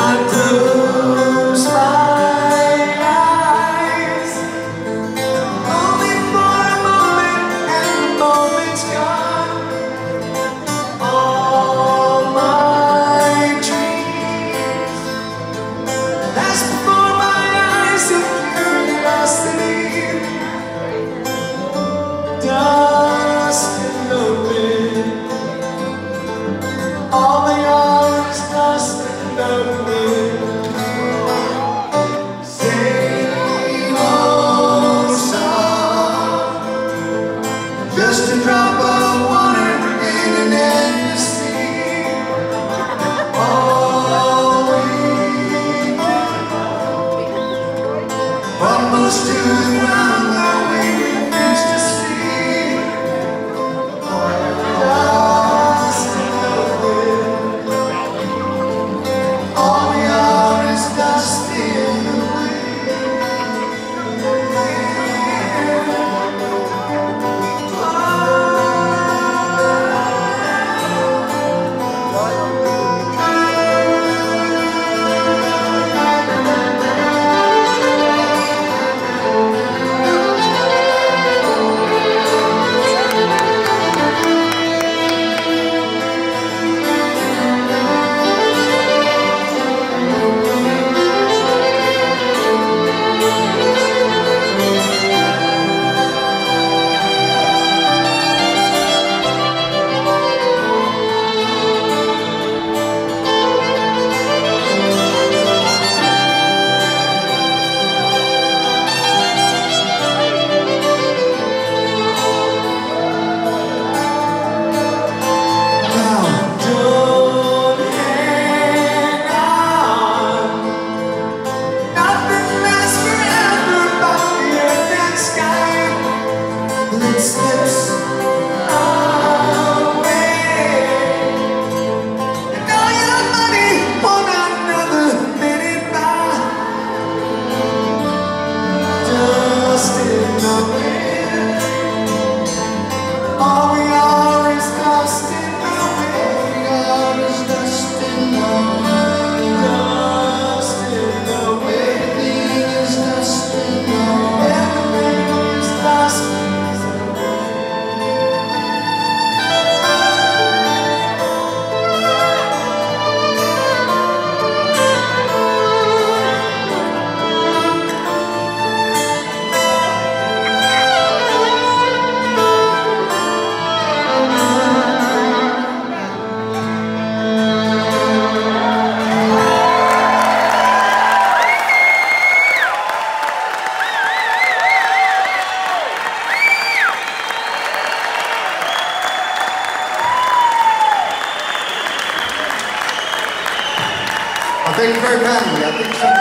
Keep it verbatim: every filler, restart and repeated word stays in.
Just a drop of water in an endless sea. All we do crumbles to the ground that we refuse to see. Dust in the wind. All we are is dust in the steps away, and all your money on another minute by. Dust in the wind. All we are is dust in the wind. All we are is dust in the wind. Dust in the wind. Everything is dust in the wind. Everything is dust. Thank you very kindly. I think